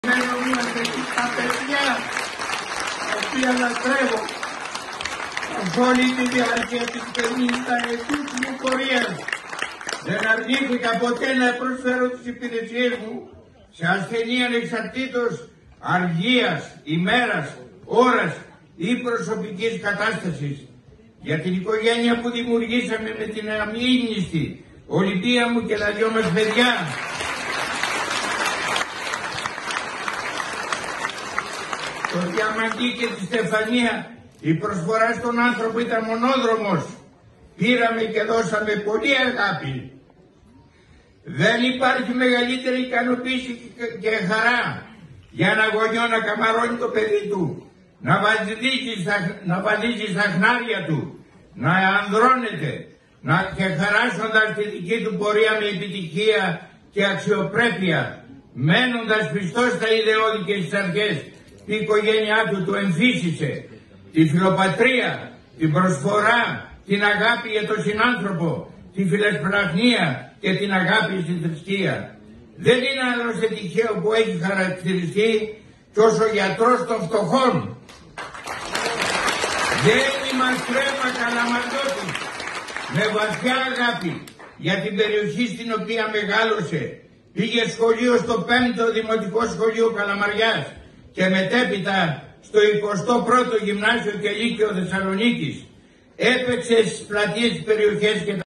Είμαστε τα παιδιά τα οποία λατρεύω καθ' όλη τη διάρκεια της 50ετούς μου πορείας. Δεν αρνήθηκα ποτέ να προσφέρω τις υπηρεσίες μου σε ασθενή ανεξαρτήτως αργίας, ημέρας, ώρας ή προσωπικής κατάστασης. Για την οικογένεια που δημιουργήσαμε με την αμήνυστη Ολυμπία μου και τα δυο μας παιδιά. Το Διαμαντή και τη Στεφανία, η προσφορά στον άνθρωπο ήταν μονόδρομος. Πήραμε και δώσαμε πολύ αγάπη. Δεν υπάρχει μεγαλύτερη ικανοποίηση και χαρά για ένα γονιό να καμαρώνει το παιδί του, να βαδίζει στα χνάρια του, να ανδρώνεται, και χαράσσοντας τη δική του πορεία με επιτυχία και αξιοπρέπεια, μένοντας πιστός στα ιδεώδη και στις αρχές, η οικογένειά του εμφύσισε τη φιλοπατρία, την προσφορά, την αγάπη για τον συνάνθρωπο, τη φιλεσπλαχνία και την αγάπη στην θρησκεία. Δεν είναι άλλωστε τυχαίο που έχει χαρακτηριστεί κι ως ο γιατρός των φτωχών. Γέννη μας τρέφα Καλαμαρδότης με βαθιά αγάπη για την περιοχή στην οποία μεγάλωσε. Πήγε σχολείο στο 5ο Δημοτικό Σχολείο Καλαμαριάς και μετέπειτα στο 21ο Γυμνάσιο και Λύκειο Θεσσαλονίκης. Έπαιξε στις πλατείες περιοχές και